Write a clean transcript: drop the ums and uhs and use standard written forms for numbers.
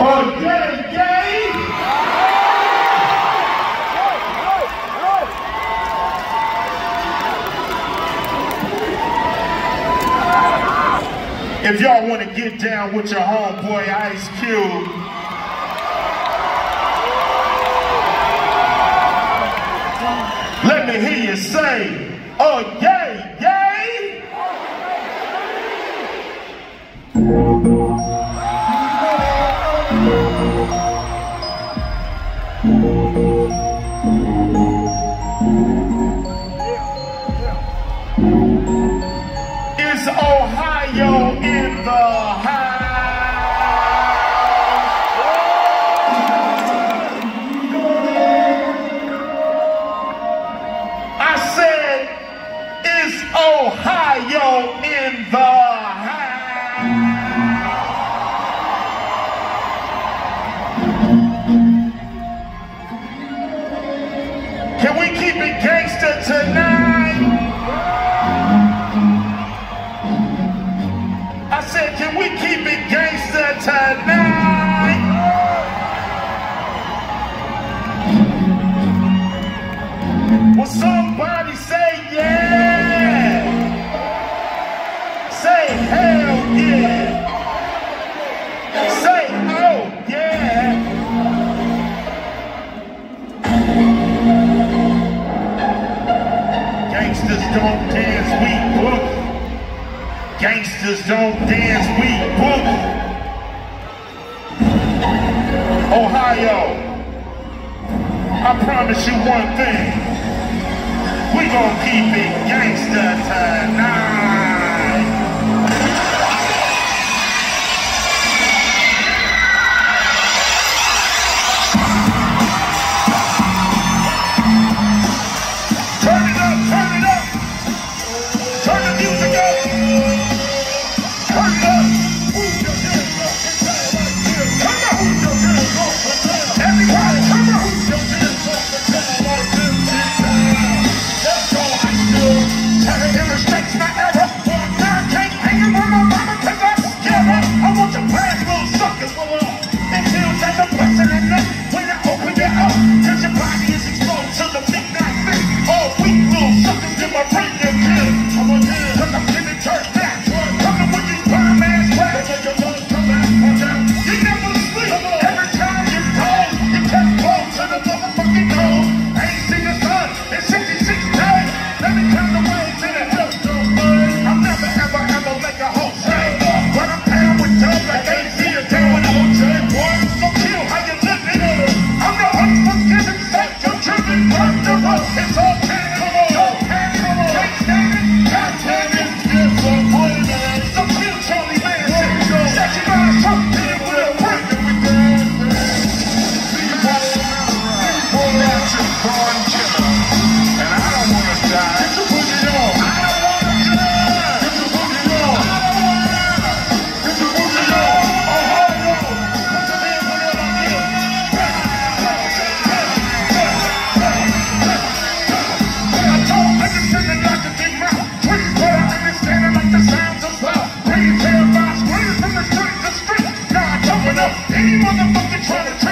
Oh, yeah, yeah. If y'all want to get down with your homeboy Ice Cube, let me hear you say, oh yay, yay! Is Ohio in the house? I said, is Ohio in the house? Can we keep it gangster tonight? I said, can we keep it gangster tonight? Will somebody say yeah? Say hell yeah. Say oh yeah. Gangsters don't dance, we boogie. Gangsters don't dance, we boogie. Ohio, I promise you one thing. We gon' keep it gangsta tonight. Turn it up, turn it up. Turn the music up. Turn it up. Come on. Everybody, come on. Illustrates my era. Now I can't hang it on my mama cause I'm scared. I want your bad little suckers. It feels like a blessing and that when I open it up, cause your body is exposed to the big night thing. All weak little suckers in my brain and kill. Cause I'm getting turned back. Coming with these bomb ass raps. You never sleep. Every time you fall, you catch close to the motherfucking nose. I ain't seen the sun in 66 days. Let me count the way to the hill. I'll never ever ever make a whole shame. But I'm down with Doug like AC or down with OJ. So kill how you living. I'm the unforgiving fake. You're tripping, murderer. It's all can come on. Can't stand it. God damn it. So kill Charlie Manson. Set your mind something with a brick. Born killer. And I don't want to die. Get the boogie on. I don't want to die. Get the boogie on. I don't want to die. Get the boogie on. Ohio. Put your hands on your ear. I don't understand it like a big mouth. Please, but I understand it like the sounds of loud. Bring your terrified screams from the street to street. Now I'm jumping up. Any motherfucker trying to